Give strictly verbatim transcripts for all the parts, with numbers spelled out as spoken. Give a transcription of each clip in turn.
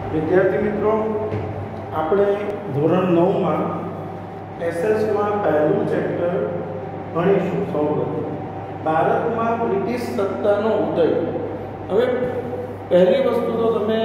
વિદ્યાર્થી મિત્રો, આપણે ધોરણ નવ માં એસએસમાં પહેલું ચેપ્ટર ભણીશું. સૌપ્રથમ ભારતમાં બ્રિટિશ સત્તાનો ઉદય. હવે પહેલી વસ્તુ તો તમે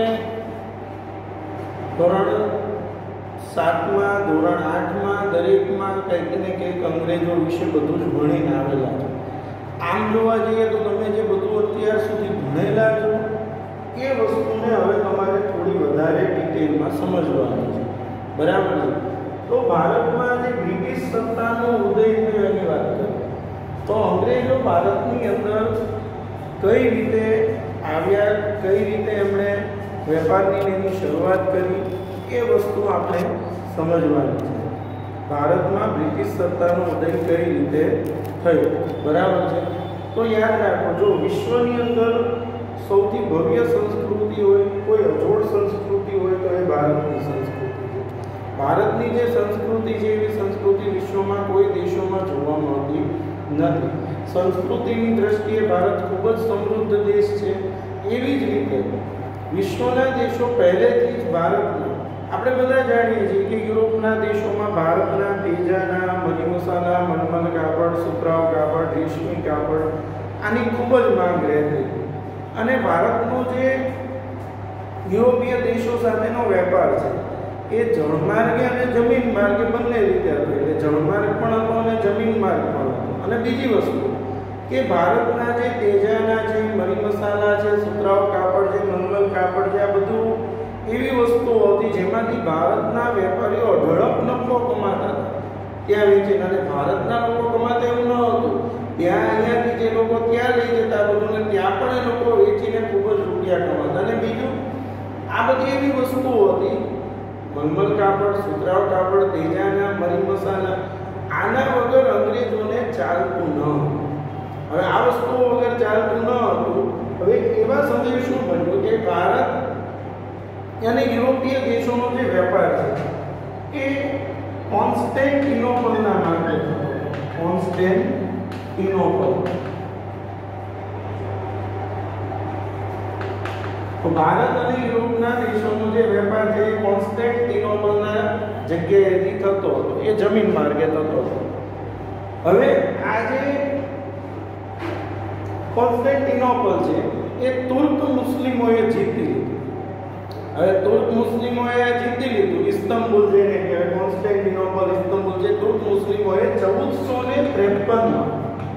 ધોરણ સાતમાં ધોરણ આઠમાં દરેકમાં કંઈક ને કંઈક અંગ્રેજો વિશે બધું જ ભણીને આવેલા છો. આમ જોવા જઈએ તો તમે જે બધું અત્યાર સુધી ભણેલા છો એ વસ્તુને હવે તમારે થોડી વધારે ડિટેલમાં સમજવાની છે. બરાબર છે? તો ભારતમાં જે બ્રિટિશ સત્તાનો ઉદય થયો એની વાત કરીએ તો અંગ્રેજો ભારતની અંદર કઈ રીતે આવ્યા, કઈ રીતે એમણે વેપારની એની શરૂઆત કરી, એ વસ્તુ આપણે સમજવાની છે. ભારતમાં બ્રિટિશ સત્તાનો ઉદય કઈ રીતે થયો. બરાબર છે? તો યાદ રાખો, જો વિશ્વની અંદર સૌથી ભવ્ય સંસ્કૃતિ હોય, કોઈ અજોડ સંસ્કૃતિ હોય તો એ ભારતની સંસ્કૃતિ છે. ભારતની જે સંસ્કૃતિ છે એવી સંસ્કૃતિ વિશ્વમાં કોઈ દેશોમાં જોવા મળતી નથી. સંસ્કૃતિની દ્રષ્ટિએ ભારત ખૂબ જ સમૃદ્ધ દેશ છે. એવી જ રીતે વિશ્વના દેશો પહેલેથી જ ભારતના, આપણે બધા જાણીએ છીએ કે યુરોપના દેશોમાં ભારતના તેજાના, મરી મસાલા, મલમલ કાપડ, સુતરાઉ કાપડ, રેશમી કાપડ આની ખૂબ જ માંગ રહેતી. અને ભારતનો જે યુરોપીય દેશો સાથેનો વેપાર છે એ જળમાર્ગે અને જમીન માર્ગે બંને રીતે હતો. એટલે જળમાર્ગ પણ હતો અને જમીન માર્ગ પણ હતો. અને બીજી વસ્તુ કે ભારતના જે તેજાના છે, મરી મસાલા છે, સુતરાઉ કાપડ છે, મલમલ કાપડ છે, આ બધું એવી વસ્તુઓ હતી જેમાંથી ભારતના વેપારીઓ ઝડપ નફો કમાતા હતા ત્યાં વેચીને. અને ભારતના લોકો કમાતા એવું ન હતું. ત્યાં અહીંયાથી જે લોકો ત્યાં લઈ જતા બધું ને ત્યાં પણ એ લોકો વેચીને ખૂબ જ રૂપિયા કમાતા. અને બીજું આ બધી એવી વસ્તુઓ હતી, મલમલ કાપડ, સુતરાઉ કાપડ, તેજાના, મરી મસાલા, આના વગર અંગ્રેજોને ચાલતું ન હતું. હવે આ વસ્તુઓ વગર ચાલતું ન હતું. હવે એવા સમયે શું બન્યું કે ભારત અને યુરોપીય દેશોનો જે વેપાર છે એ કોન્સ્ટેન્ટિનોપલના માર્ગે થતો. કોન્સ્ટેન્ટિનોપલ. તો ભારત અને યુરોપના દેશોનો જે વેપાર છે એ કોન્સ્ટેન્ટિનોપલના જગ્યાએથી થતો હતો. એ જમીન માર્ગે થતો હતો. હવે આ જે કોન્સ્ટેન્ટિનોપલ છે એ તુર્ક મુસ્લિમોએ જીતી લીધું. હવે તુર્ક મુસ્લિમોએ જીતી લીધું. ઇસ્તંબુલ જેને કહેવાય, કોન્સ્ટેન્ટિનોપલ, ઇસ્તંબુલ જે તુર્ક મુસ્લિમોએ ચૌદસો ને ત્રેપન માં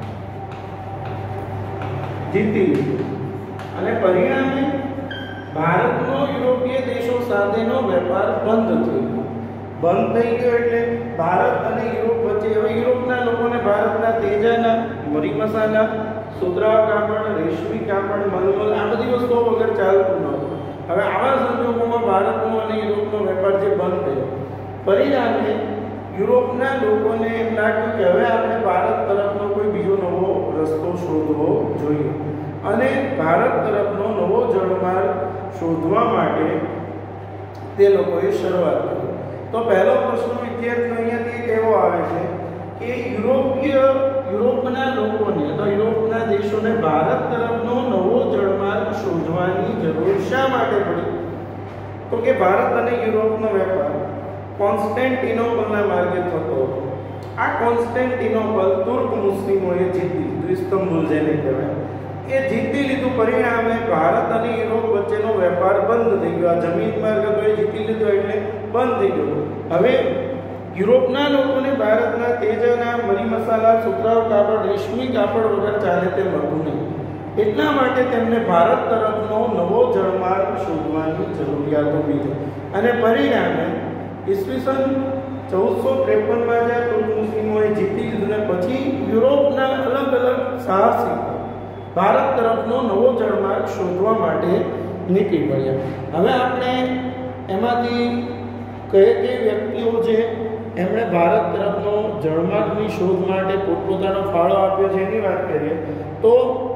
જીતી લીધું. અને પરિણામે ભારતનો યુરોપીય દેશો સાથેનો વેપાર બંધ થયો. બંધ થઈ ગયો એટલે ભારત અને યુરોપ વચ્ચે, હવે યુરોપના લોકોને ભારતના તેજાના, મરી મસાલા, સુતરાઉ કાપડ, રેશમી કાપડ, મલમલ આ બધી વસ્તુઓ વગર ચાલતું નહોતું. હવે આવા સંજોગોમાં ભારતનો અને યુરોપનો વેપાર જે બંધ થયો, પરિણામે યુરોપના લોકોને એમ લાગ્યું કે હવે આપણે ભારત તરફનો કોઈ બીજો નવો રસ્તો શોધવો જોઈએ. અને ભારત તરફનો નવો જળમાર્ગ શોધવા માટે તે લોકોએ શરૂઆત કરી. તો પહેલો પ્રશ્ન વિદ્યાર્થીઓ અહીંયાથી એક એવો આવે છે કે યુરોપીય યુરોપના લોકોને, તો યુરોપના દેશોને ભારત તરફનો નવો જળમાર્ગ શોધવાની જરૂર શા માટે પડી? તો કે ભારત અને યુરોપનો વેપાર કોન્સ્ટેન્ટિનોપલના માર્ગે થતો હતો. આ કોન્સ્ટેન્ટિનોપલ તુર્ક મુસ્લિમોએ જીતી લીધું. ઇસ્તંબુલ જેને કહેવાય એ જીતી લીધું. પરિણામે ભારત અને યુરોપ વચ્ચેનો વેપાર બંધ થઈ ગયો. આ જમીન માર્ગ હતો એ જીતી લીધો એટલે બંધ થઈ ગયો. હવે યુરોપના લોકોને ભારતના તેજાના, મરી મસાલા, સુતરાઉ કાપડ, રેશમી કાપડ વગર ચાલે તેમ હતું નહીં. એટલા માટે તેમને ભારત તરફનો નવો જળમાર્ગ શોધવાની જરૂરિયાત ઊભી થઈ. અને પરિણામે ઈસવીસન ચૌદસો ત્રેપન માં જ્યાં તુર્ક મુસ્લિમોએ જીતી લીધું ને પછી યુરોપના અલગ અલગ સાહસિકો ભારત તરફનો નવો જળમાર્ગ શોધવા માટે નીકળી પડ્યા. હવે આપણે એમાંથી કઈ કઈ વ્યક્તિઓ છે એમણે ભારત તરફનો જળમાર્ગની શોધ માટે પોતપોતાનો ફાળો આપ્યો છે એની વાત કરીએ તો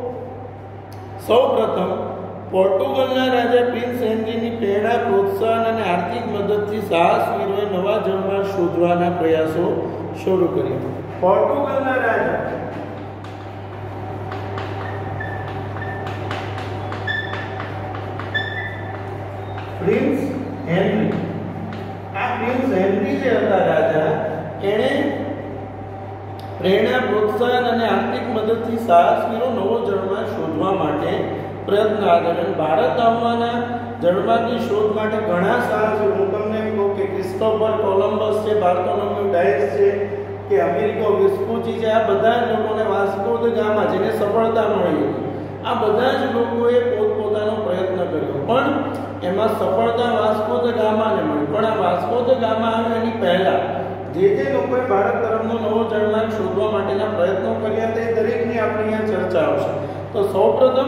સૌપ્રથમ પોર્ટુગલના રાજા પ્રિન્સ હેનરીની પ્રેરણા, પ્રોત્સાહન અને આર્થિક મદદથી સાહસવીરોએ નવા જળમાર્ગ શોધવાના પ્રયાસો શરૂ કર્યા. પોર્ટુગલના રાજા પ્રિન્સ હેનરી. આ પ્રિન્સ હેનરી જે હતા રાજા, એણે પ્રેરણા, પ્રોત્સાહન અને આર્થિક મદદથી સાહસવીરો નવો જળમાર્ગ શોધવા માટે પ્રયત્ન આદર્યો. ભારત આવવાના જળમાર્ગની શોધ માટે ઘણા સાહસવીરો, હું તમને એમ કહું કે ક્રિસ્ટોફર કોલમ્બસ છે, બાર્થોલોમ્યુ ડાયસ છે, કે અમેરિકો વેસ્પુચી છે, આ બધા જ લોકોને વાસ્કો દ ગામા જેને સફળતા મળી હતી, આ બધા જ લોકોએ પોતપોતાનો પ્રયત્ન કર્યો, પણ એમાં સફળતા વાસ્કો દ ગામાને મળી. પણ આ વાસ્કો દ ગામા આવે એની પહેલા જે જે લોકોએ ભારત તરફનો નવો જળમાર્ગ શોધવા માટેના પ્રયત્નો કર્યા તે દરેકની આપણે અહીંયા ચર્ચા આવશે. તો સૌપ્રથમ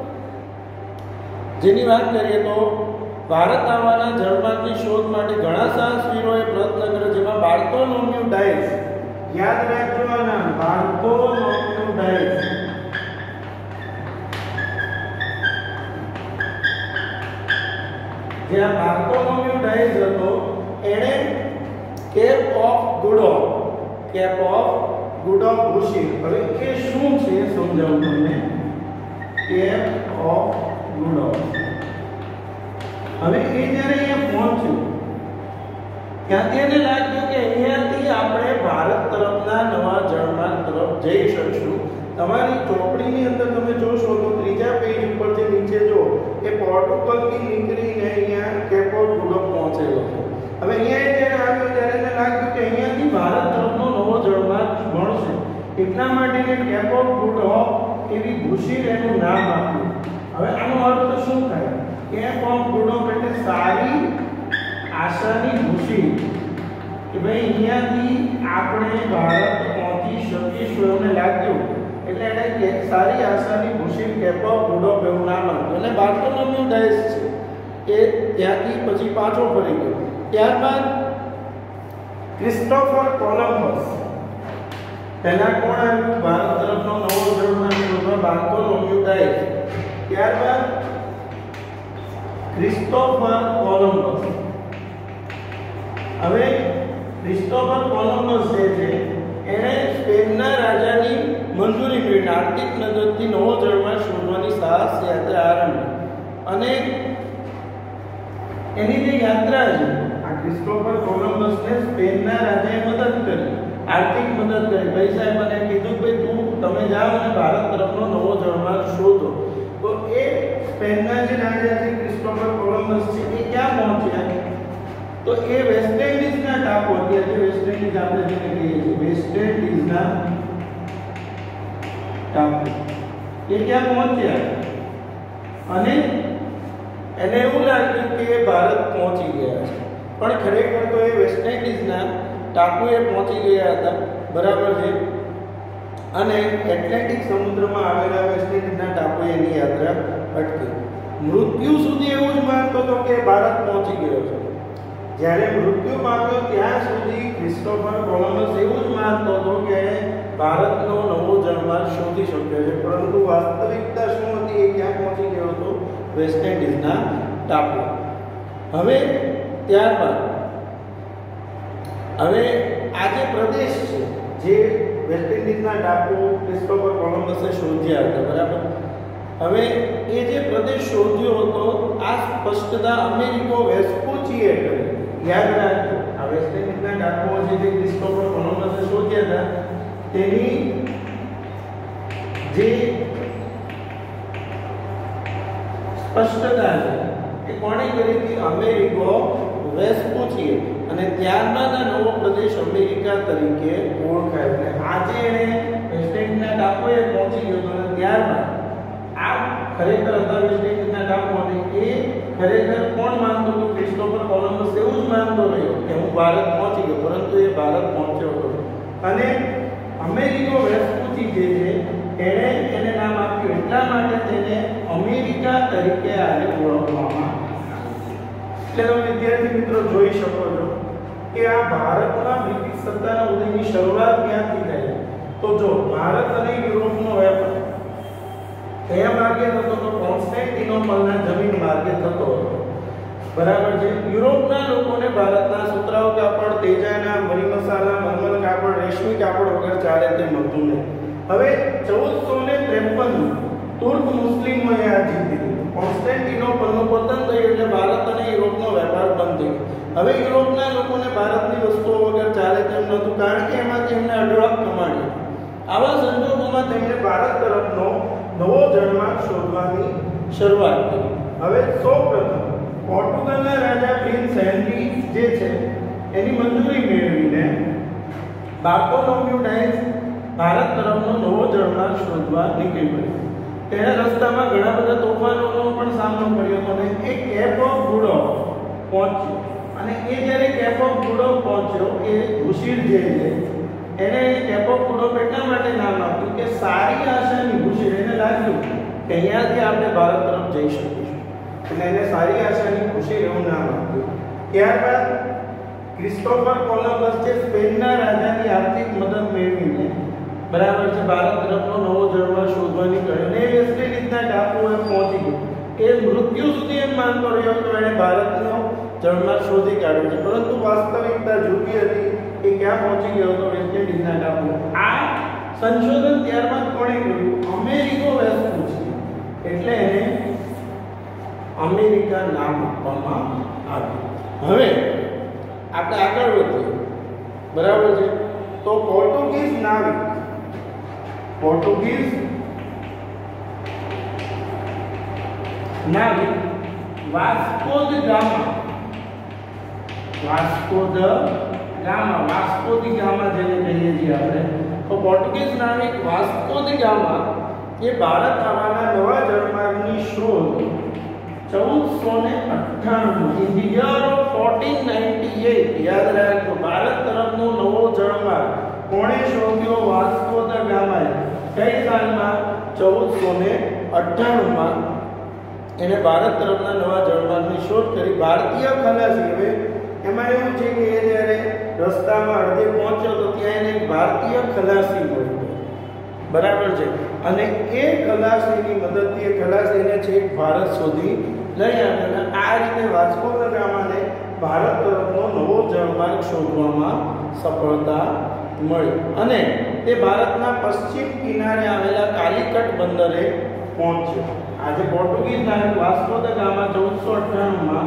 જેની વાત કરીએ તો ભારત આવવાના જળમાર્ગની શોધ માટે ઘણા સાહસવીરોએ પ્રયત્ન કર્યો, જેમાં બાર્થોલોમ્યુ ડાયસ, યાદ રાખજો આ નામ, બાર્થોલોમ્યુ ડાયસ. જે આ બાર્થોલોમ્યુ ડાયસ હતો, એણે Cape of Good Hope, Cape of Good Hope ઘોષિત. હવે એ શું છે સમજાવું તમને. Cape of Good Hope. હવે એ જ્યારે અહીંયા પહોંચ્યું ત્યાંથી એને લાગ્યું કે અહીંયાથી આપણે ભારત તરફના નવા જળમાર્ગ તરફ જઈ શકશું. તમારી ચોપડીની અંદર તમે જોશો તો ત્રીજા પેજ ઉપર જે નીચે જો એ પોર્ટુગલથી નીકળીને અહીંયા કેપ ઓફ ગુડ હોપ પહોંચેલો છે. હવે અહીંયા જ્યારે આવ્યો ત્યારે એને લાગ્યું કે અહીંયાથી ભારત તરફનો નવો જળમાર્ગ મળશે, એટલા માટે કે કેપ ઓફ ગુડ હોપ એવી ઘોષિત એનું નામ આપ્યું. હવે આનો અર્થ શું થાય? કેપ ઓફ ગુડ હોપ એટલે સારી આશાની ઘોષિત, કે ભાઈ અહીંયાથી આપણે ભારત પહોંચી શકીશું એવું લાગ્યું, એટલે એને સારી આશાની ઘોષિત કેપ ઓફ ગુડ હોપ એવું નામ આપ્યું. અને બાર્થોલોમ્યુ ડાયસ છે એ ત્યાંથી પછી પાછો ફરી ગયો. ત્યારબાદ ક્રિસ્ટોફર કોલમ્બસ, પહેલા કોણ આવ્યું ભારત તરફનો નવો જળમાર્ગ શોધવા? Bartholomew Dias. ત્યારબાદ ક્રિસ્ટોફર કોલમ્બસ. હવે ક્રિસ્ટોફર કોલમ્બસ જે છે એણે સ્પેનના રાજાની મંજૂરી મેળવીને આર્થિક મદદથી નવો જળમાર્ગ શોધવાની સાહસ યાત્રા આરંભી. અને એની જે યાત્રા છે, આ ક્રિસ્ટોફર કોલમ્બસને સ્પેનના રાજાએ મદદ કરી, આર્થિક મદદ કરી. ભાઈ સાહેબ મને કીધું કે તું તમે જાઓ અને ભારત તરફનો નવો જળમાર્ગ શોધો. તો એ સ્પેનના જે રાજા છે ક્રિસ્ટોફર કોલમ્બસ છે એ ક્યાં પહોંચ્યા? તો એ વેસ્ટ ઇન્ડિઝના ટાપુ, અત્યારે વેસ્ટ ઇન્ડિઝ આપણે જેને કહીએ છીએ, વેસ્ટ ઇન્ડિઝના ટાપુ, એ ક્યાં પહોંચ્યા? અને એને એવું લાગ્યું કે ભારત પહોંચી ગયા છે, પણ ખરેખર તો એ વેસ્ટ ઇન્ડિઝના ટાપુએ પહોંચી ગયા હતા, બરાબર છે. અને એટલાન્ટિક સમુદ્રમાં આવેલા વેસ્ટ ઇન્ડિઝના ટાપુએ એની યાત્રા અટકી. મૃત્યુ સુધી એવું જ માનતો હતો કે ભારત પહોંચી ગયો છે. જ્યારે મૃત્યુ પામ્યો ત્યાં સુધી ક્રિસ્ટોફર કોલમ્બસ એવું જ માનતો હતો કે ભારતનો નવો જળમાર્ગ શોધી શક્યો છે, પરંતુ વાસ્તવિકતા શું હતી? એ ક્યાં પહોંચી ગયો હતો? વેસ્ટ ઇન્ડિઝના ટાપુ. હવે ત્યારબાદ હવે આ જે પ્રદેશ છે, જે વેસ્ટ ઇન્ડિઝના ટાપુ ક્રિસ્ટોફર કોલમ્બસે શોધ્યા હતા, બરાબર. હવે એ જે પ્રદેશ શોધ્યો હતો આ સ્પષ્ટતા અમેરિકો વેસ્પુચીએ કરી. યાદ રાખજો, આ વેસ્ટ ઇન્ડિઝના ટાપુઓ જે ક્રિસ્ટોફર કોલમ્બસે શોધ્યા હતા તેની જે સ્પષ્ટતા છે એ કોણે કરી હતી? અમેરિકો વેસ્પુચીએ. અને ત્યારબાદ આ નવો પ્રદેશ અમેરિકા તરીકે ઓળખાયો. અને આજે એને વેસ્ટ ઇન્ડિઝના ટાપુએ પહોંચી ગયો હતો. અને ત્યારબાદ આ ખરેખર હતા વેસ્ટ ઇન્ડિઝના ટાપુ, અને એ ખરેખર કોણ માનતો હતો? ક્રિસ્ટોફર કોલમ્બસ એવું જ માનતો રહ્યો કે હું ભારત પહોંચી ગયો, પરંતુ એ ભારત પહોંચ્યો હતો. અને અમેરિકો વેસ્પુચી જે છે એણે એને નામ આપ્યું એટલા માટે તેને અમેરિકા તરીકે આજે ઓળખવામાં આવે. એટલે વિદ્યાર્થી મિત્રો જોઈ શકો છો કે આ ભારતમાં બ્રિટિશ સત્તાના ઉદયની શરૂઆત ક્યાંથી થઈ? તો જો ભારત અને યુરોપનો વેપાર કયા માર્ગે થતો હતો? કોન્સ્ટેન્ટિનોપલના જમીન માર્ગે થતો હતો, બરાબર છે. યુરોપના લોકોને ભારતના સુતરાઉ કાપડ, તેજાના, મરી મસાલા, મલમલ કાપડ, રેશમી કાપડ વગર ચાલે તેમ હતું નહીં. હવે ચૌદસો ને ત્રેપન તુર્ક મુસ્લિમોએ આ જીતી લીધું. કોન્સ્ટેન્ટિનોપલનું પતન થયું એટલે ભારત અને યુરોપનો વેપાર બંધ હવે યુરોપના લોકોને ભારતની વસ્તુઓ વગર ચાલે તેમ નહોતું, કારણ કે એમાંથી એમને અઢળક કમાણી. આવા સંજોગોમાં તેમણે ભારત તરફનો નવો જળમાર્ગ શોધવાની શરૂઆત કરી. હવે સૌપ્રથમ પોર્ટુગલના રાજા પ્રિન્સ હેનરી જે છે એની મંજૂરી મેળવીને બાર્થોલોમ્યુ ડાયસ ભારત તરફનો નવો જળમાર્ગ શોધવા નીકળી પડ્યો. તેણે રસ્તામાં ઘણા બધા તોફાનોનો પણ સામનો કર્યો હતો અને એ કેપ ઓફ ગુડ હોપ પહોંચ્યો. અને એ જ્યારે કેપ ઓફ ગુડ હોપ પહોંચ્યો, એ ઘુસીર જે છે એને કેપ ઓફ ગુડ હોપ એટલા માટે નામ આપ્યું કે સારી આશાની ઘુસીર. એને લાગ્યું કે અહીંયાથી આપણે ભારત તરફ જઈ શકીશું, એટલે એને સારી આશાની ઘુસીર એવું નામ આપ્યું. ત્યારબાદ ક્રિસ્ટોફર કોલંબસ જે સ્પેનના રાજાની આર્થિક મદદ મેળવીને બરાબર છે ભારત તરફનો નવો જળમાર્ગ શોધવા નીકળ્યો અને એ વેસ્ટ ઇન્ડિઝના ટાપુએ પહોંચી ગયો. એ મૃત્યુ સુધી એમ માનતો રહ્યો કે એણે ભારતનો જળમાર્ગ શોધી કાઢ્યો છે, પરંતુ વાસ્તવિકતા જુદી હતી. એ ક્યાં પહોંચી ગયો હતો? વેસ્ટ ઇન્ડિઝના ટાપુ. આ સંશોધન ત્યારબાદ કોણે કર્યું? અમેરિકો વેસ્પુસી, એટલે એને અમેરિકા નામ આપવામાં આવ્યું. હવે આપણે આગળ વધીએ, બરાબર છે. તો પોર્ટુગીઝ નાવિક પોર્ટુગીઝ નાવિક Vasco da Gama Vasco da Gama Vasco da Gama જેને કહીએ છીએ આપણે, તો પોર્ટુગીઝ નાવિક વાસ્કો દ ગામા એ ભારત આવવાના નવા જળમાર્ગની શોધ ચૌદસો ને અઠ્ઠાણું in the year of fourteen ninety eight, યાદ રાખજો, ભારત તરફનો નવો જળમાર્ગ કોણે શોધ્યો? Vasco da ગામાએ. કઈ સાલમાં? ચૌદસો ને અઠ્ઠાણું માં એને ભારત તરફના નવા જળમાર્ગની શોધ કરી. ભારતીય ખલાસી, હવે એમાં એવું છે કે એ જ્યારે રસ્તામાં અડધે પહોંચ્યો તો ત્યાં એને એક ભારતીય ખલાસી મળ્યો, બરાબર છે. અને એ ખલાસીની મદદથી એ ખલાસીને છેક ભારત સુધી લઈ આવ્યા. આ રીતે વાસ્કો દ ગામાને ભારત તરફનો નવો જળમાર્ગ શોધવામાં સફળતા મળી અને તે ભારતના પશ્ચિમ કિનારે આવેલા કાલિકટ બંદરે પહોંચ્યો. આજે પોર્ટુગીઝ નાવિક વાસ્કો દ ગામા ચૌદસો અઠ્ઠાણું માં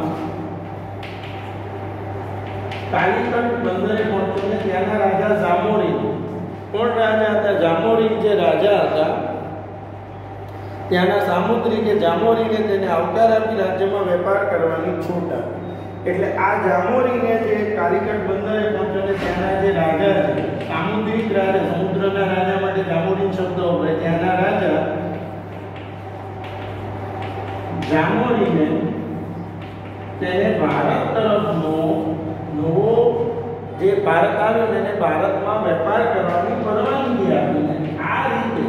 કાલિકટ બંદરે પહોંચ્યો અને ત્યાંના રાજા જામોરિન, કોણ રાજા હતા? જામોરિન જે રાજા હતા, ત્યાંના સામુદ્રિકે જામોરીને તેને આવકાર આપી રાજ્યમાં વેપાર કરવાની છૂટ આપી. એટલે આ જામોરીને જે કાલિકટ બંદરે પહોંચ્યો ને ત્યાંના જે રાજા છે, સામુદ્રિક રાજા, સમુદ્રના રાજા માટે જામોરીન શબ્દ વપરાય, ત્યાંના રાજા જામોરીને તેને ભારત તરફનો નવો જે ભારત આવ્યો ને એને ભારતમાં વેપાર કરવાની પરવાનગી આપી. આ રીતે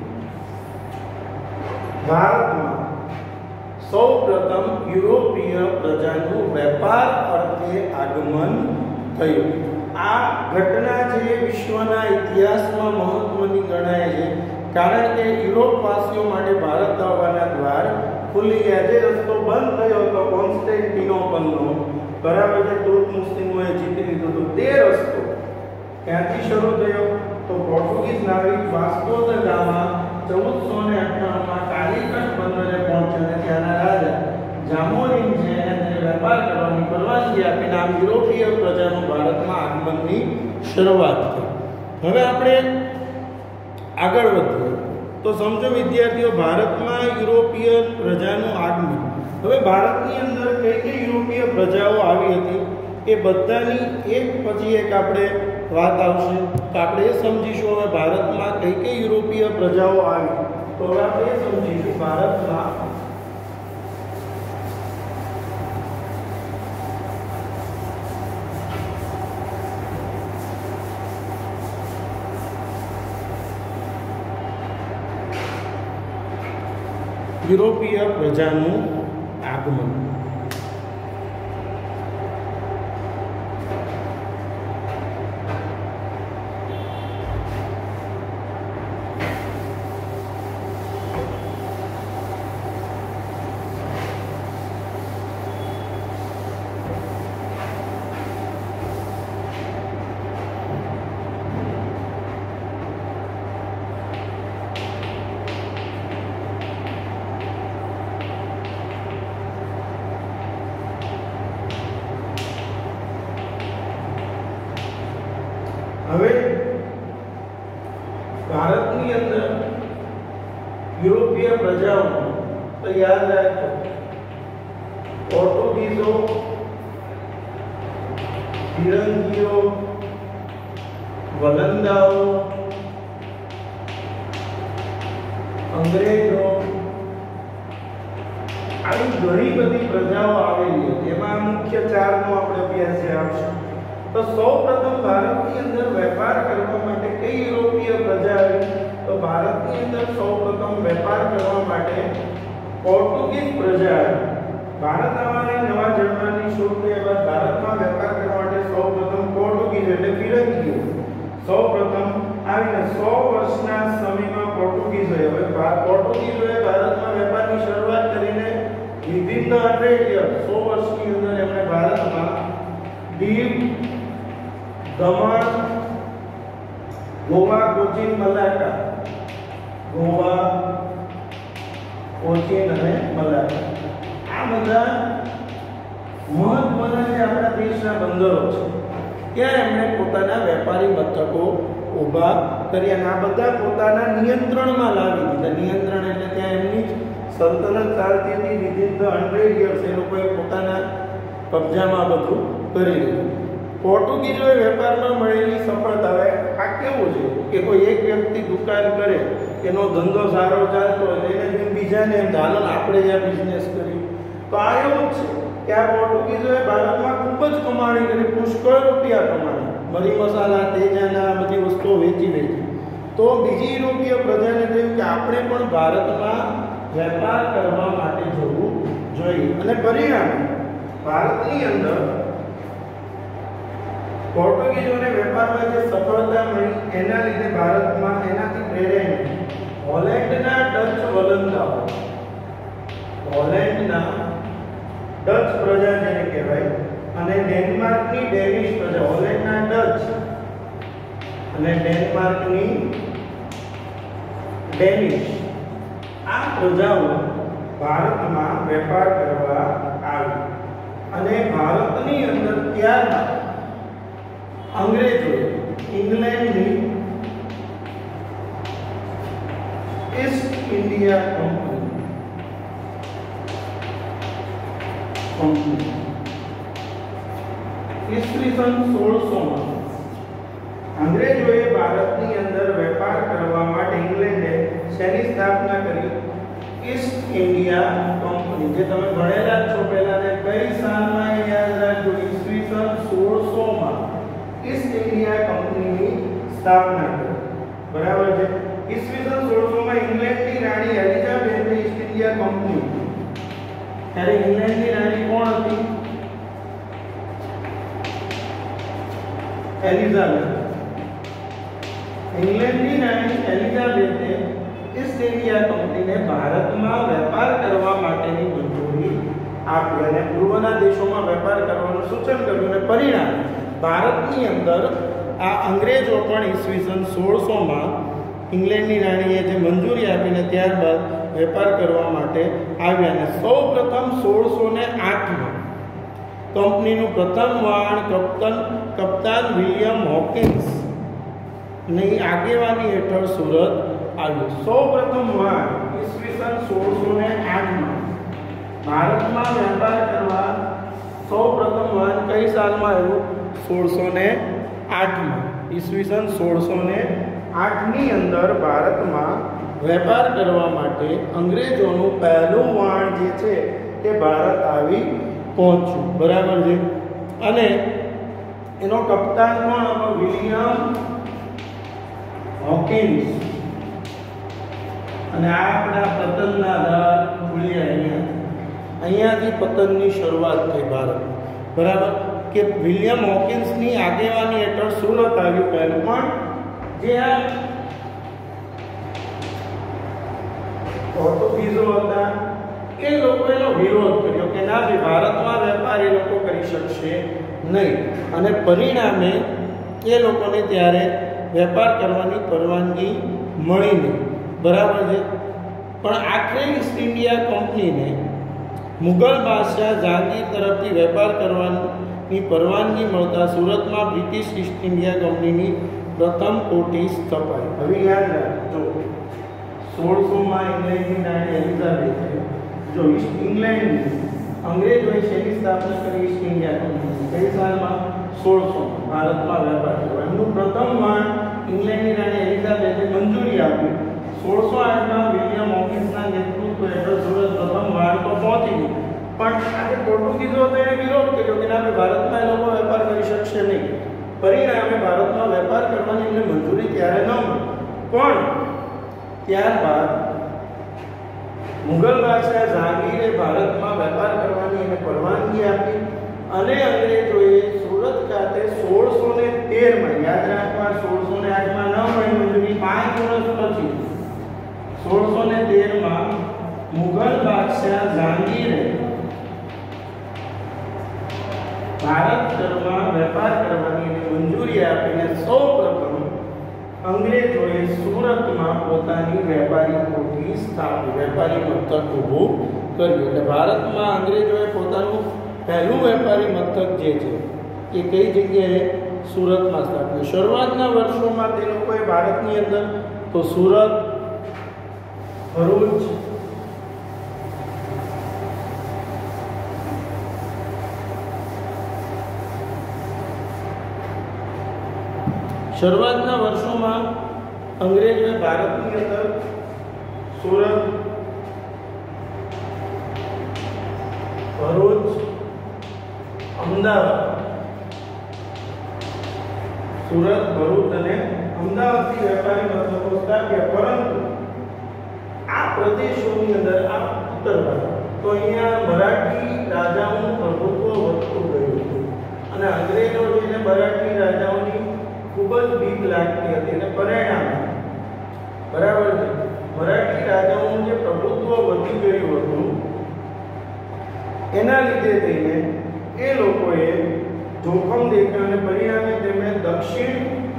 ભારતમાં સૌપ્રથમ યુરોપીય પ્રજાનું વેપાર અર્થે આગમન થયું. આ ઘટના જે વિશ્વના ઇતિહાસમાં મહત્વની ગણાય છે, કારણ કે યુરોપવાસીઓ માટે ભારત આવવાના દ્વાર ખુલી ગયા. જે રસ્તો બંધ થયો હતો કોન્સ્ટેન્ટિનોપલનો, બરાબર છે, તુર્ક મુસ્લિમોએ જીતી લીધો હતો, તે રસ્તો ક્યાંથી શરૂ થયો? તો પોર્ટુગીઝ નાવિક વાસ્કો દ ગામા ચૌદસો ને અઠ્ઠાણું માં કાલિકટ બંદરે પહોંચ્યો અને ત્યાંના રાજા જામોરિન છે એને તેને વેપાર કરવાની પરવાનગી આપીને આમ યુરોપીય પ્રજાનું ભારતમાં આગમનની શરૂઆત થઈ. હવે આપણે આગળ વધીએ તો સમજો વિદ્યાર્થીઓ, ભારતમાં યુરોપીય પ્રજાનું આગમન. હવે ભારતની અંદર કઈ કઈ યુરોપીય પ્રજાઓ આવી હતી એ બધાની એક પછી એક આપણે વાત આવશે, તો આપણે એ સમજીશું. હવે ભારતમાં કઈ કઈ યુરોપીય પ્રજાઓ આવી, તો હવે આપણે એ સમજીશું ભારતમાં યુરોપીય પ્રજાનું આગમન. યુરોપીય પ્રજાઓ તો યાદ રાખજો પોર્ટુગીઝો, ફિરંગીઓ, વલંદાઓ, અંગ્રેજો, આવી ઘણી બધી પ્રજાઓ આવેલી હતી. એમાં મુખ્ય ચારનો આપણે અભ્યાસ આવશે. તો સૌપ્રથમ ભારતની અંદર વેપાર કરવા માટે કઈ યુરોપીય પ્રજા આવી? તો ભારતની અંદર સૌપ્રથમ વેપાર કરવા માટે પોર્ટુગીઝ પ્રજા આવી. ભારત આવવાની નવા જર્મની શરૂ થયા બાદ ભારતમાં વેપાર કરવા માટે સૌપ્રથમ પોર્ટુગીઝ એટલે ફિરંગીઓ સૌપ્રથમ આવીને સો વર્ષના સમયમાં પોર્ટુગીઝોએ હવે પોર્ટુગીઝોએ ભારતમાં વેપારની શરૂઆત કરીને વિધિન ધ હંડ્રેડ યર સો વર્ષની અંદર એમણે ભારતમાં દીવ, દમણ, ગોવા, કોચીન, મલાક્કા, ગોવા, કોચીન અને મલાક્કા આ બધા મહત્વના જે આપણા દેશના બંદરો છે ત્યાં એમણે પોતાના વેપારી મથકો ઊભા કર્યા અને આ બધા પોતાના નિયંત્રણમાં લાવી દીધા. નિયંત્રણ એટલે ત્યાં એમની સલ્તનત ચાલતી હતી વિધિન ધ હંડ્રેડ યર્સ એ લોકોએ પોતાના કબજામાં બધું કરી લીધું. પોર્ટુગીઝોએ વેપારમાં મળેલી સફળતા આ કેવું છે કે કોઈ એક વ્યક્તિ દુકાન કરે એનો ધંધો સારો ચાલતો હોય એને બીજાને એમ હાલો આપણે જ આ બિઝનેસ કરી. તો આ એવું જ છે કે આ પોર્ટુગીઝોએ ભારતમાં ખૂબ જ કમાણી કરી, પુષ્કળ રૂપિયા કમાણી, મરી મસાલા, તેજાના બધી વસ્તુઓ વેચી વેચી. તો બીજી યુરોપીય પ્રજાને થયું કે આપણે પણ ભારતમાં વેપાર કરવા માટે જવું જોઈએ અને પરિણામે ભારતની અંદર પોર્ટુગીઝોને વેપારમાં જે સફળતા મળી એના લીધે ભારતમાં એનાથી પ્રેરાઈને હોલેન્ડના ડચ વલંદાઓ, હોલેન્ડના ડચ પ્રજા જેને કહેવાય અને ડેનમાર્કની ડેનિશ પ્રજા, હોલેન્ડના ડચ અને ડેનમાર્કની ડેનિશ આ પ્રજાઓ ભારતમાં વેપાર કરવા આવી અને ભારતની અંદર ત્યારબાદ અંગ્રેજોએ ઇંગ્લેન્ડની ઈસ્ટ ઇન્ડિયા કંપની કંપની ઈસવીસન સોળસો માં અંગ્રેજોએ ભારતની અંદર વેપાર કરવા માટે ઇંગ્લેન્ડે શેની સ્થાપના કરી? East India company. જે તમે ભણેલા છો પહેલા ને કઈ સાલમાં યાદ રાખજો ઈસવીસન સોળસો માં ઈસ્ટ ઇન્ડિયા કંપનીની સ્થાપના કરી. બરાબર છે. ઈસવીસન સોળસો માં ઇંગ્લેન્ડની રાણી એલિઝાબેથે ઈસ્ટ ઇન્ડિયા કંપની. ત્યારે ઇંગ્લેન્ડની રાણી કોણ હતી? એલિઝાબેથ. ઇંગ્લેન્ડની રાણી એલિઝાબેથે ઈસ્ટ ઇન્ડિયા કંપનીને ભારતમાં વેપાર કરવા માટેની મંજૂરી આપી અને પૂર્વના દેશોમાં વેપાર કરવાનું સૂચન કર્યું અને પરિણામે ભારતની અંદર આ અંગ્રેજો પણ ઈસવીસન સોળસો માં ઇંગ્લેન્ડની રાણીએ જે મંજૂરી આપીને ત્યારબાદ વેપાર કરવા માટે આવ્યા અને સૌ પ્રથમ સોળસો ને આઠ માં કંપનીનું પ્રથમ વહાણ કપ્તાન કપ્તાન વિલિયમ હોકિન્સ ની આગેવાની હેઠળ સુરત આવ્યું. સૌ પ્રથમ વહાણ ઈસવીસન સોળસો ને આઠ માં ભારતમાં વેપાર કરવા સૌ પ્રથમ વહાણ કઈ સાલમાં આવ્યું? સોળસો ને આઠ માં. ઈસવીસન સોળસો ને આઠ ની અંદર ભારતમાં વેપાર કરવા માટે અંગ્રેજોનું પહેલું વહાણ જે છે તે ભારત આવી પહોંચ્યું. બરાબર છે. અને એનો કપ્તાન કોણ હતો? William Hawkins. અને આ આપણા પતનના દર ખુલ્યા અહીંયા અહીંયાથી પતનની શરૂઆત થઈ ભારત. બરાબર કે વિલિયમ હોકિન્સની આગેવાની હેઠળ સુરત આવ્યું પહેલું. પણ જે આ પોર્ટુગીઝો હતા એ લોકો એનો વિરોધ કર્યો કે ના ભાઈ ભારતમાં વેપાર એ લોકો કરી શકશે નહીં અને પરિણામે એ લોકોને ત્યારે વેપાર કરવાની પરવાનગી મળી નહીં. બરાબર છે. પણ આખરે ઈસ્ટ ઇન્ડિયા કંપનીને મુગલ બાદશાહ જહાંગીર તરફથી વેપાર કરવાની પરવાનગી મળતા સુરતમાં બ્રિટિશ ઈસ્ટ ઇન્ડિયા કંપનીની પ્રથમ કોઠી સ્થપાઈ. હવે યાદ રાખજો સોળસોમાં ઇંગ્લેન્ડની રાણી એલિઝાબેથે જો ઈસ્ટ ઇંગ્લેન્ડ અંગ્રેજોએ શેની સ્થાપના કરી? East India company. કઈ સાલમાં? સોળસો. ભારતમાં વેપાર કર્યો. એમનું પ્રથમ વહાણ ઇંગ્લેન્ડની રાણી એલિઝાબેથે મંજૂરી આપી. સોળસો આઠમાં વિલિયમ ઓકિન્સના નેતૃત્વ હેઠળ સુરત પ્રથમ વહાણ તો પહોંચી ગયું, પણ આજે પોર્ટુગીઝો તો એને વિરોધ કર્યો કે આપણે ભારતમાં એ લોકો વેપાર કરી શકશે નહીં. પરિણામે ભારતમાં વેપાર કરવાની એમને મંજૂરી ત્યારે ન મળી. પણ ત્યારબાદ મુગલ બાદશાહ જહાંગીરે ભારતમાં વેપાર કરવાની એને પરવાનગી આપી અને અંગ્રેજોએ સુરત ખાતે સોળસો ને તેરમાં, યાદ રાખવા, સોળસો ને આઠમાં ન મળી મંજૂરી, પાંચ વર્ષ પછી સોળસો ને તેરમાં મુગલ બાદશાહ જહાંગીરે ભારતમાં વેપાર કરવાની એને મંજૂરી આપીને સૌપ્રથમ અંગ્રેજોએ સુરતમાં પોતાની વેપારી કોઠી સ્થાપી, વેપારી મથક ઊભું કર્યું. એટલે ભારતમાં અંગ્રેજોએ પોતાનું પહેલું વેપારી મથક જે છે એ કઈ જગ્યાએ? સુરતમાં સ્થાપ્યું. શરૂઆતના વર્ષોમાં તે લોકોએ ભારતની અંદર તો સુરત, ભરૂચ, શરૂઆતના વર્ષોમાં અંગ્રેજોએ ભારતની અંદર સુરત, ભરૂચ, અમદાવાદ, સુરત, ભરૂચ અને અમદાવાદથી વેપારી મથકો સ્થાપ્યા. પરંતુ આ પ્રદેશોની અંદર આ ઉત્તર ભારત તો અહીંયા મરાઠી રાજાઓનું પ્રભુત્વ વધતું ગયું હતું અને અંગ્રેજો જેને મરાઠી રાજાઓની ખૂબ જ બીક લાગતી હતી અને પરિણામે બરાબર છે મરાઠી રાજાઓનું જે પ્રભુત્વ વધી ગયું હતું એના લીધે થઈને એ લોકોએ જોખમ દેખ્યું અને પરિણામે તેમણે દક્ષિણ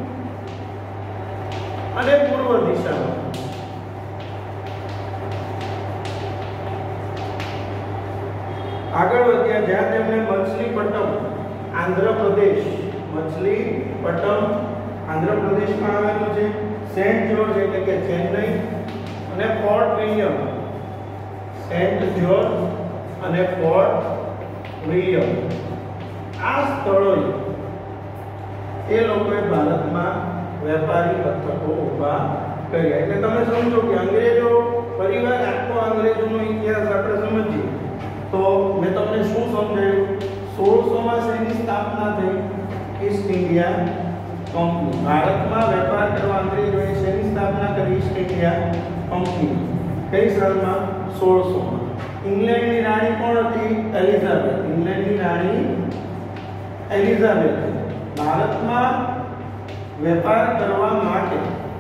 અને પૂર્વ દિશામાં આગળ વધ્યા, જ્યાં તેમણે મછલીપટ્ટમ, આંધ્રપ્રદેશ, મછલીપટ્ટમ આંધ્રપ્રદેશમાં આવેલું છે, સેન્ટ જ્યોર્જ એટલે કે ચેન્નઈ અને ફોર્ટ વિલિયમ, સેન્ટ જ્યોર્જ અને ફોર્ટ વિલિયમ, આ સ્થળોએ એ લોકોએ ભારતમાં વેપારી મથકો ઊભા કર્યા. એટલે તમે સમજો કે અંગ્રેજો પરિવાર આખો અંગ્રેજોનો ઇતિહાસ આપણે સમજીએ તો મેં તમને શું સમજાવ્યું? સોળસો માં શેની સ્થાપના થઈ? East India company. ભારતમાં વેપાર કરવા અંગ્રેજોએ શેની સ્થાપના કરી? East India company. કઈ સાલમાં? સોળસો માં. ઇંગ્લેન્ડની રાણી કોણ હતી? એલિઝાબેથ. ઇંગ્લેન્ડની રાણી એલિઝાબેથ ભારતમાં વેપાર કરવા માટે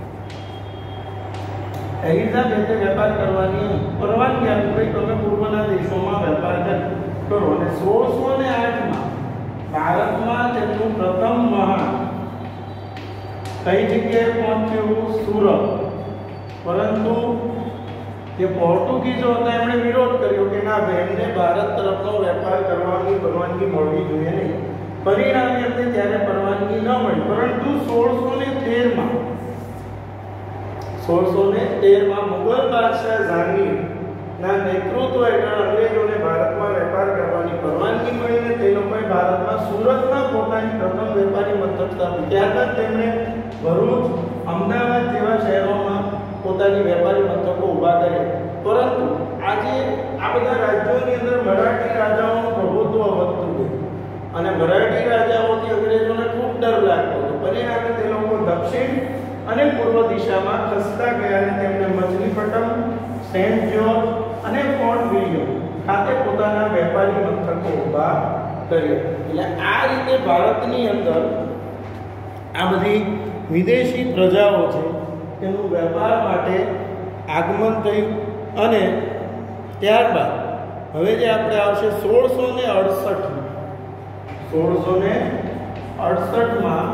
એલિઝાબેથે વેપાર કરવાની પરવાનગી આપી. ભાઈ તમે પૂર્વના દેશોમાં વેપાર કરો. અને સોળસો ને આઠ માં ભારતમાં તેમનું પ્રથમ વહાણ કઈ જગ્યાએ પહોંચ્યું? સુરત. પરંતુ જે પોર્ટુગીઝો હતા એમણે વિરોધ કર્યો કે ના ભાઈ, એમને ભારત તરફનો વેપાર કરવાની પરવાનગી મળવી જોઈએ નહીં. પરિણામે એમને ત્યારે પરવાનગી ન મળી. પરંતુ સોળસો ને તેર માં સોળસો ને તેર માં મુગલ બાદશાહ જહાંગીર ના નેતૃત્વ હેઠળ અંગ્રેજોને ભારતમાં વેપાર કરવાની પરવાનગી મળીને તે લોકોએ ભારતમાં સુરતમાં પોતાની પ્રથમ વેપારી મથક સ્થાપ્યું. ત્યારબાદ તેમણે ભરૂચ, અમદાવાદ જેવા શહેરોમાં પોતાની વેપારી મથકો ઊભા કર્યા. પરંતુ આજે આ બધા રાજ્યોની અંદર મરાઠી રાજાઓનું પ્રભુત્વ વધતું ગયું અને મરાઠી રાજાઓથી અંગ્રેજોને ખૂબ ડર લાગતો હતો. પરિણામે તે લોકો દક્ષિણ અને પૂર્વ દિશામાં ખસતા ગયા અને તેમણે મછલીપટ્ટમ, સેન્ટ જ્યોર્જ અને ફોર્ટ વિલિયમ ખાતે પોતાના વેપારી મથકો ઊભા કર્યા. એટલે આ રીતે ભારતની અંદર આ બધી વિદેશી પ્રજાઓ છે તેનું વેપાર માટે આગમન થયું. અને ત્યારબાદ હવે જે આપણે આવશે સોળસો ને અડસઠ સોળસો ને અડસઠ માં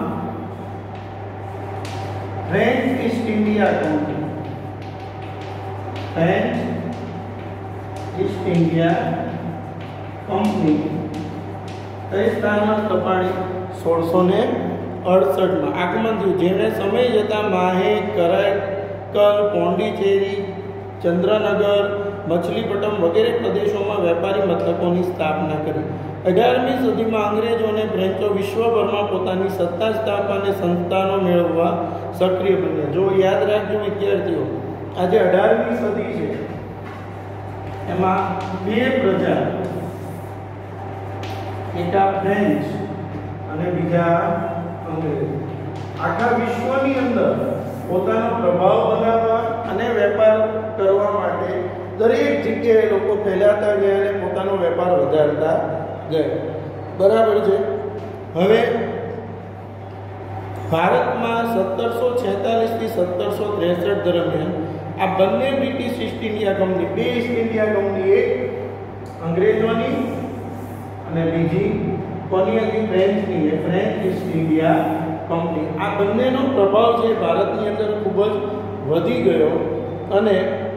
French East India company French East India company કઈ સ્થાનમાં સ્થપાણી? સોળસો ને અડસઠ માં આગમન થયું. જેને સમય જતા માહે, કરાઈ કલ, પોંડિચેરી, ચંદ્રનગર, મછલીપટ્ટમ વગેરે પ્રદેશોમાં વેપારી મથકોની સ્થાપના કરી. અઢારમી સદીમાં અંગ્રેજો અને ફ્રેન્ચો વિશ્વભરમાં પોતાની સત્તા સ્થાપવાને સંસ્થાનો મેળવવા સક્રિય બન્યા. જો યાદ રાખજો વિદ્યાર્થીઓ, આજે અઢારમી સદી છે, એમાં બે પ્રજા, એકા ફ્રેન્ચ અને બીજા અંગ્રેજ, આખા વિશ્વની અંદર પોતાનો પ્રભાવ બનાવવા અને વેપાર કરવા માટે દરેક જગ્યાએ લોકો ફેલાતા ગયા અને પોતાનો વેપાર વધારતા ગયા. બરાબર છે. હવે ભારતમાં સત્તરસો છેતાલીસ થી સત્તરસો ત્રેસઠ દરમિયાન આ બંને બ્રિટિશ ઈસ્ટ ઇન્ડિયા કંપની, બે ઈસ્ટ ઇન્ડિયા કંપની, એક અંગ્રેજોની અને બીજી કોની હતી? ફ્રેન્ચની, એ ફ્રેન્ચ ઈસ્ટ ઇન્ડિયા કંપની. આ બંનેનો પ્રભાવ છે ભારતની અંદર ખૂબ જ વધી ગયો અને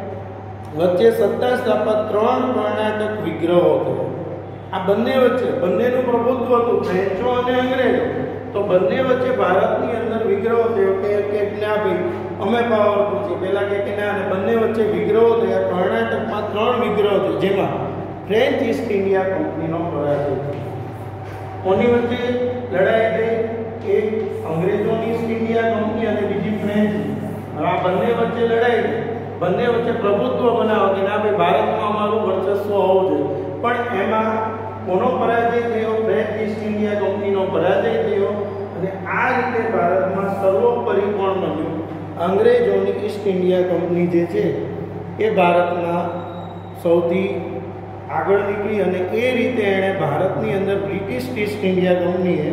વચ્ચે સત્તા સ્થાપવા ત્રણ કર્ણાટક વિગ્રહો થયા. આ બંને વચ્ચે બંનેનું પ્રભુત્વ હતું, ફ્રેન્ચો અને અંગ્રેજો. તો બંને વચ્ચે ભારતની અંદર વિગ્રહો થયો કે કે ના ભાઈ અમે પાવરફુલ છીએ, પહેલા કે કે ના, અને બંને વચ્ચે વિગ્રહો થયા. કર્ણાટકમાં ત્રણ વિગ્રહો થયા, જેમાં ફ્રેન્ચ ઈસ્ટ ઇન્ડિયા કંપનીનો પરાજય થયો. કોની વચ્ચે લડાઈ થઈ? એક અંગ્રેજોની ઈસ્ટ ઇન્ડિયા કંપની અને બીજી ફ્રેન્ચ. આ બંને વચ્ચે લડાઈ થઈ, બંને વચ્ચે પ્રભુત્વ બનાવો કે ના ભાઈ ભારતમાં અમારું વર્ચસ્વ હોવું જોઈએ. પણ એમાં કોનો પરાજય થયો? ફ્રેન્ચ ઈસ્ટ ઇન્ડિયા કંપનીનો પરાજય થયો અને આ રીતે ભારતમાં સર્વોપરી કોણ બન્યું? અંગ્રેજોની ઈસ્ટ ઇન્ડિયા કંપની જે છે એ ભારતમાં સૌથી આગળ નીકળી અને એ રીતે એણે ભારતની અંદર બ્રિટિશ ઈસ્ટ ઇન્ડિયા કંપનીએ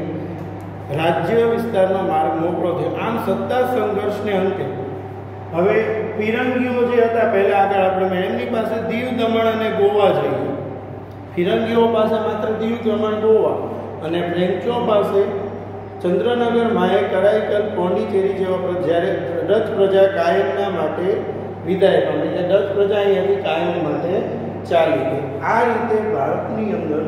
રાજ્ય વિસ્તારનો માર્ગ મોકળો થયો. આમ સત્તા સંઘર્ષને અંતે હવે ફિરંગીઓ જે હતા, પહેલા આગળ આપણે એમની પાસે દીવ, દમણ અને ગોવા જઈએ. ફિરંગીઓ પાસે માત્ર દીવ, દમણ, ગોવા અને ફ્રેન્ચો પાસે ચંદ્રનગર, માહે, કરાઈકલ, પોંડિચેરી જેવા. જ્યારે ડચ પ્રજા કાયમના માટે વિદાય પામી, એટલે ડચ પ્રજા અહીંયાથી કાયમ માટે ચાલી ગઈ. આ રીતે ભારતની અંદર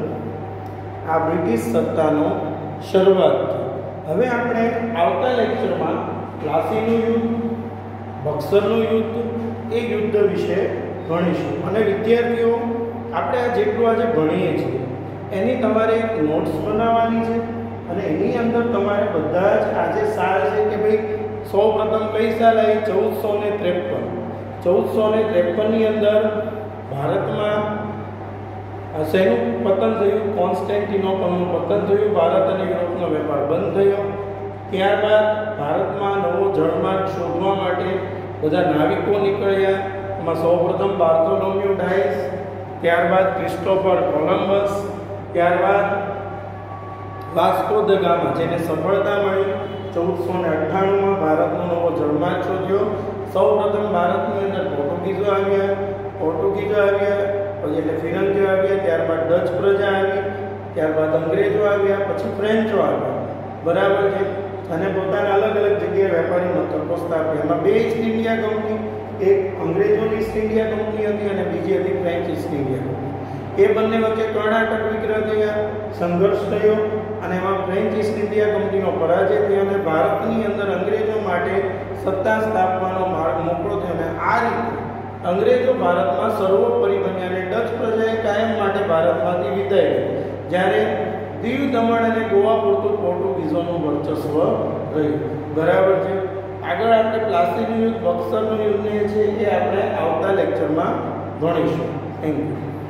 આ બ્રિટિશ સત્તાનો શરૂઆત થઈ. હવે આપણે આવતા લેક્ચરમાં પ્લાસીનું યુદ્ધ, બક્સરનું યુદ્ધ, એ યુદ્ધ વિશે ભણીશું. અને વિદ્યાર્થીઓ, આપણે આ જેટલું આજે ભણીએ છીએ એની તમારે એક નોટ્સ બનાવવાની છે અને એની અંદર તમારે બધા જ આજે સાલ છે કે ભાઈ સૌ પ્રથમ કઈ સાલ આવી? ચૌદસો ને ત્રેપન. ચૌદસો ને ત્રેપનની અંદર ભારતમાં શેનું પતન થયું? કોન્સ્ટેન્ટિનોપલનું પતન થયું. ભારત અને યુરોપનો વેપાર બંધ થયો. ત્યારબાદ ભારતમાં નવો જળમાર્ગ શોધવા માટે બધા નાવિકો નીકળ્યા. એમાં સૌપ્રથમ બાર્થોલોમ્યુ ડાયસ, ત્યારબાદ ક્રિસ્ટોફર કોલમ્બસ, ત્યારબાદ વાસ્કો દ ગામા, જેને સફળતા મળી. ચૌદસો ને અઠ્ઠાણુંમાં ભારતનો નવો જળમાર્ગ શોધ્યો. સૌપ્રથમ ભારતની અંદર પોર્ટુગીઝો આવ્યા, પોર્ટુગીઝો આવ્યા પછી એટલે ફિરંગીઓ આવ્યા, ત્યારબાદ ડચ પ્રજા આવી, ત્યારબાદ અંગ્રેજો આવ્યા, પછી ફ્રેન્ચો આવ્યા. બરાબર છે. અને પોતાના અલગ અલગ જગ્યાએ વેપારી મથકો સ્થાપ્યા. એમાં બે ઈસ્ટ ઇન્ડિયા કંપની, એક અંગ્રેજોની ઈસ્ટ ઇન્ડિયા કંપની હતી અને બીજી હતી ફ્રેન્ચ ઈસ્ટ ઇન્ડિયા કંપની. એ બંને વચ્ચે કર્ણાટક વિગ્રહ થયા, સંઘર્ષ થયો અને એમાં ફ્રેન્ચ ઈસ્ટ ઇન્ડિયા કંપનીનો પરાજય થયો અને ભારતની અંદર અંગ્રેજો માટે સત્તા સ્થાપવાનો માર્ગ મોકળો થયો. અને આ રીતે અંગ્રેજો ભારતમાં સર્વોપરી બન્યા અને ડચ પ્રજાએ કાયમ માટે ભારતમાંથી વિદાય લીધી. જ્યારે દીવ, દમણ અને ગોવા પૂરતું પોર્ટુગીઝોનું વર્ચસ્વ રહ્યું. બરાબર છે. આગળ આપણે પ્લાસીનું યુદ્ધ, બક્સરનું યુદ્ધ છે એ આપણે આવતા લેક્ચરમાં ભણીશું. Thank you.